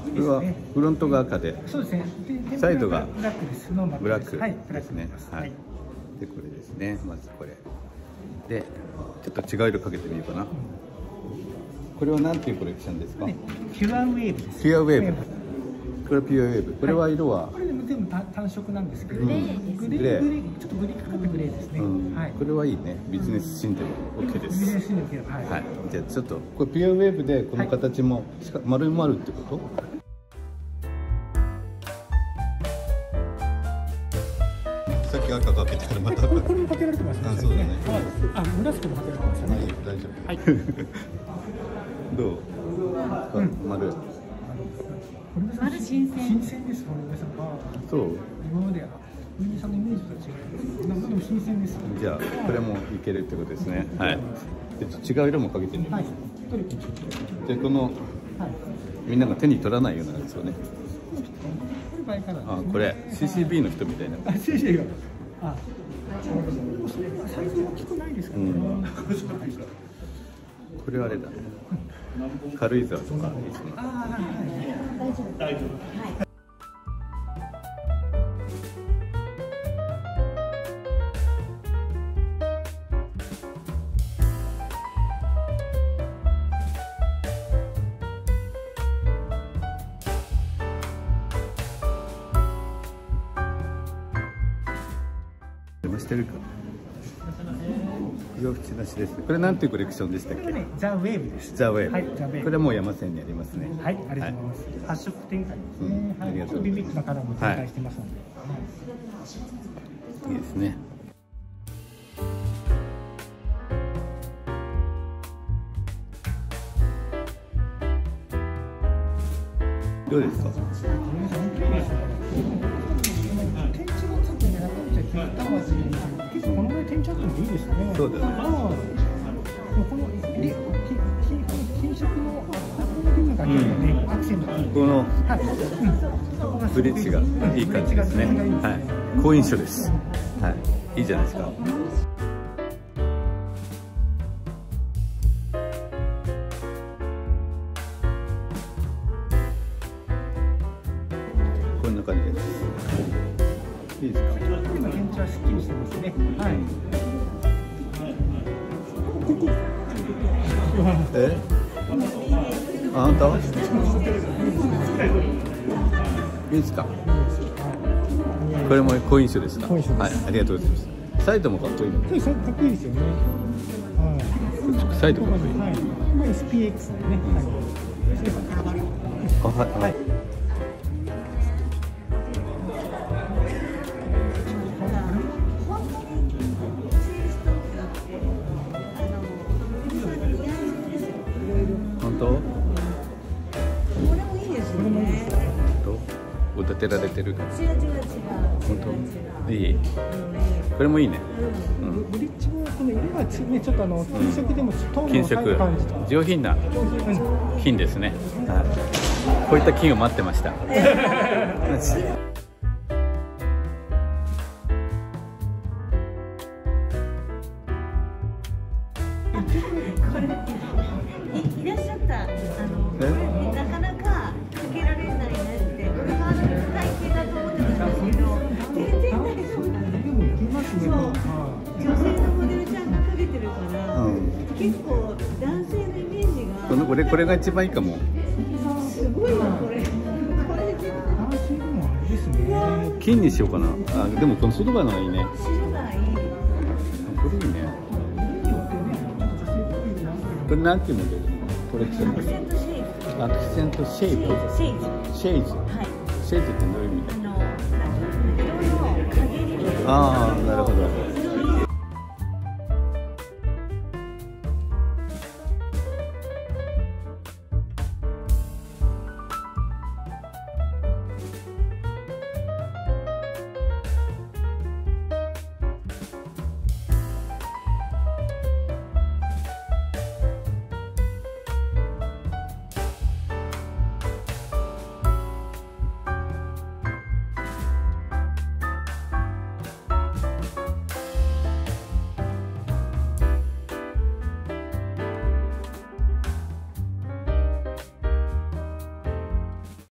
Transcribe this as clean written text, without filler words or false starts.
これはフロントが赤で、 そうですね。 サイドがブラックです。 ブラックはい、ブラッですね。 クです。 はい。でこれですね。まずこれでちょっと違う色かけてみようかな。これは何ていうコレクションですか？ ピュアウェーブです。 ピュアウェーブ。これはピュアウェーブ。これは色は？ これでも全部単色なんですけど、グレーちょっとグレーかかったグレーですね。はい。 これはいいね。ビジネスシーンでも OK です。 ビジネスシーンでもはい。 はい。じゃあちょっとこれピュアウェーブでこの形も丸々ってこと？さっき赤かけたからまた赤。 これもかけられてますね。 あ、そうだね。 あ、紫もかけられてましたね。 大丈夫。 はい。 どう？丸。 丸新鮮です。皆さん。 そう。 今までは皆さんのイメージと違う。なんかでも新鮮です。 じゃあこれもいけるってことですね。はい。違う色もかけてみる。 はい。 でこのみんなが手に取らないようなやつをね。あ、これ CCB の人みたいな。 あ、CCB が。あ、サイズ大きくないですかね。 これはあれだね。軽井沢とか。 あ、はい。大丈夫。はい。 してるか。洋服なしです。これなんていうコレクションでしたっけ？ ザ・ウェーブです。 ザ・ウェーブ。 はい、ザ・ウェーブ。 これも山線にありますね。 はい、ありがとうございます。発色展開ですね。 ありがとう。 ビビックなカラーも展開してますので。いいですね。どうですか？ 結構このぐらい天井あってもいいですね。 そうだね。 この金色の部分だけでね、アクセント。 このブリッジがいい感じですね。はい。好印象です。はい。いいじゃないですか。こんな感じです。いいですか？ 今天井はすっきりしてますね。はい。 あなた？いいですか？これも好印象ですか？はい、ありがとうございます。サイドもかっこいいの。 かっこいいですよね。 はい。サイドかっこいい。 はい。SPX ね。 はい。立てられてる。本当。いい。これもいいね。 ブリッジもこの色がね、ちょっと金色でもトーンの高い感じ。 上品な金ですね。こういった金を待ってました。 いらっしゃったなかなかかけられないねって、これは体型だと思ってたんですけど、全然大丈夫なんです。そう、女性のモデルちゃんがかけてるから、結構男性のイメージが。 これが一番いいかも。 すごいなこれ。 金にしようかな。あ、でもこのシルバーのがいいね。 シルバーいい。 これいいね。これなんていうモデル？コレクションです。アクセントシェイプ。 シェイズ。 シェイズ。 はい。 シェイズってどういう意味？ 色の陰り。 ああ、なるほど。